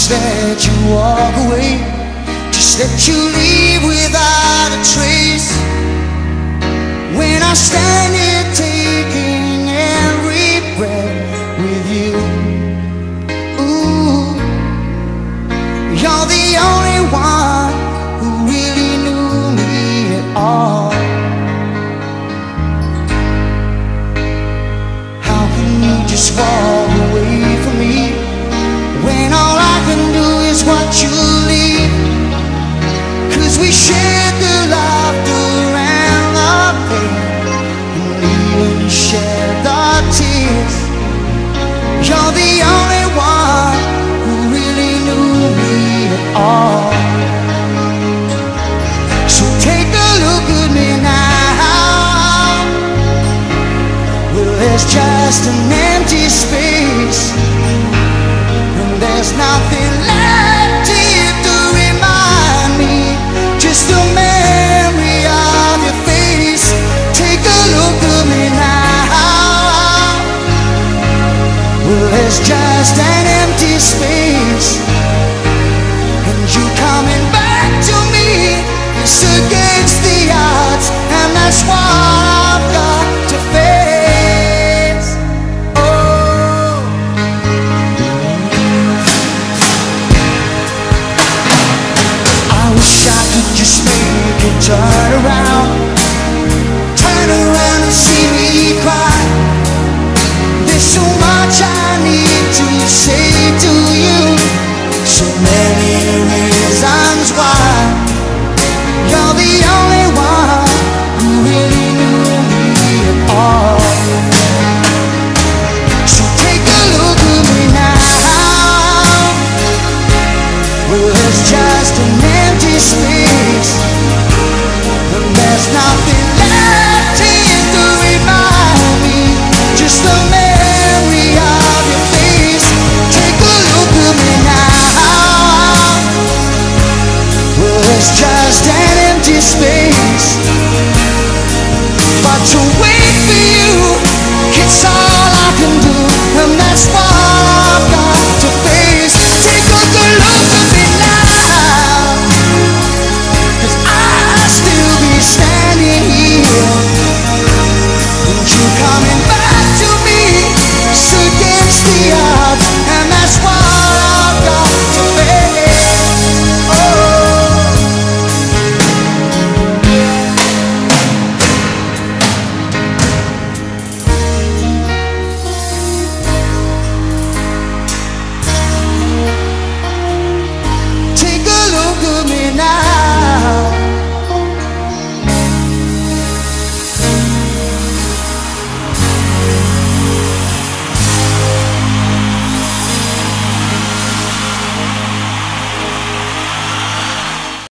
Just let you walk away, just let you leave without a trace. When I stand here taking every breath with you, ooh, you're the only one who really knew me at all. How can you just walk away from me when all I can do is watch you leave? 'Cause we shared the laughter and the pain, and even shared the tears. You're the only one who really knew me at all. So take a look at me now. Well, there's just an empty space, there's nothing left here to remind me, just a memory of your face. Take a look at me now. Well, there's just an empty space, and you coming back to me is against the odds, and that's what I've got to face. Oh, I wish I could just make it turn around and see me cry. There's so much I need to say to you, so many reasons why. You're the only one who really knew me at all. So take a look at me now. Well, there's just an empty space, and there's nothing left here to remind me, just a memory of your face. Take a look at me now. Well, there's just an empty space, but to wait for you, it's all I can do, and that's why